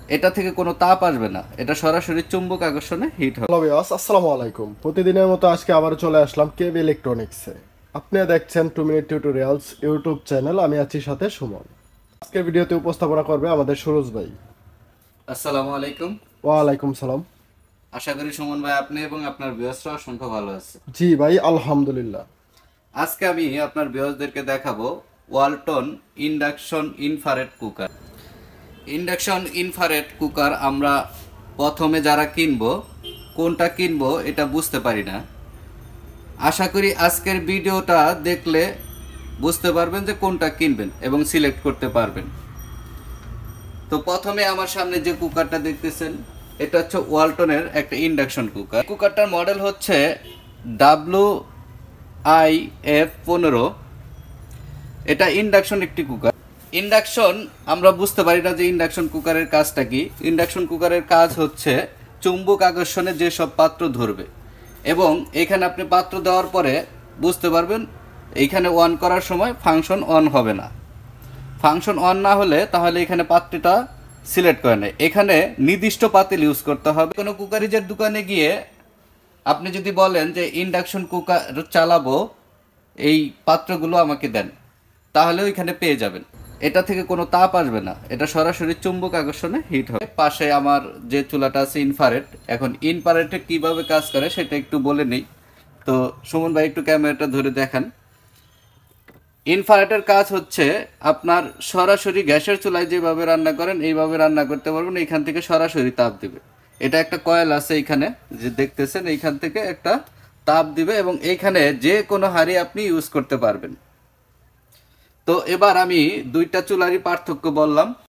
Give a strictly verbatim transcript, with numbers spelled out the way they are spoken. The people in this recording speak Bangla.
এটা থেকে কোনো তাপ আসবে না, এটা সরাসরি চুম্বক আকর্ষণে হিট হবে। হ্যালো ভিউয়ার্স, আসসালামু আলাইকুম। প্রতিদিনের মতো আজকে আবার চলে আসলাম কেব ইলেকট্রনিক্সে। আপনি দেখছেন two minute tutorials YouTube channel. আমি আছি সাথে সুমন। আজকের ভিডিওতে উপস্থাপনা করবে আমাদের সুরজ ভাই। আসসালামু আলাইকুম। ওয়ালাইকুম সালাম। আশা করি সুমন ভাই আপনি এবং আপনার ভিউয়ার্সরা অসংখ্য ভালো আছে। জি ভাই, আলহামদুলিল্লাহ। আজকে আমি আপনার ভিউয়ার্সদেরকে দেখাবো Walton induction infrared cooker. Induction infrared cooker আমরা প্রথমে যারা কিনবো, কোনটা কিনবো এটা বুঝতে পারি না। আশা করি আজকের ভিডিওটা দেখলে বুঝতে পারবেন যে কোনটা কিনবেন এবং সিলেক্ট করতে পারবেন। তো প্রথমে আমার সামনে যে কুকারটা দেখতেছেন, এটা হচ্ছে ওয়ালটনের একটা ইন্ডাকশন কুকার। কুকারটার মডেল হচ্ছে ডাব্লিউ আই এফ পনেরো। এটা ইন্ডাকশন একটি কুকার। ইন্ডাকশন আমরা বুঝতে পারি না যে ইন্ডাকশন কুকারের কাজটা কি। ইন্ডাকশন কুকারের কাজ হচ্ছে চুম্বক আকর্ষণে যেসব পাত্র ধরবে, এবং এখানে আপনি পাত্র দেওয়ার পরে বুঝতে পারবেন এইখানে অন করার সময় ফাংশন অন হবে না। ফাংশন অন না হলে তাহলে এখানে পাত্রটা সিলেক্ট করে নেয়। এখানে নির্দিষ্ট পাতিল ইউজ করতে হবে। কোনো কুকারিজের দোকানে গিয়ে আপনি যদি বলেন যে ইন্ডাকশন কুকার চালাবো, এই পাত্রগুলো আমাকে দেন, তাহলে ওইখানে পেয়ে যাবেন। এটা থেকে কোনো তাপ আসবে না, এটা সরাসরি চুম্বক আকর্ষণে হিট হবে। পাশে আমার যে চুলাটা আছে ইনফ্রারেড। এখন ইনফ্রারেডে কিভাবে কাজ করে সেটা একটু বলে নেই। তো সুমন ভাই একটু ক্যামেরাটা ধরে দেখান। ইনফ্রারেডের কাজ হচ্ছে আপনার সরাসরি গ্যাসের চুলায় যেভাবে রান্না করেন এইভাবে রান্না করতে পারবেন। এইখান থেকে সরাসরি তাপ দিবে। এটা একটা কয়েল আছে এইখানে যে দেখতেছেন, এইখান থেকে একটা তাপ দিবে এবং এইখানে যে কোনো হাঁড়ি আপনি ইউজ করতে পারবেন। তো এবার আমি দুইটা চুলারই পার্থক্য বললাম।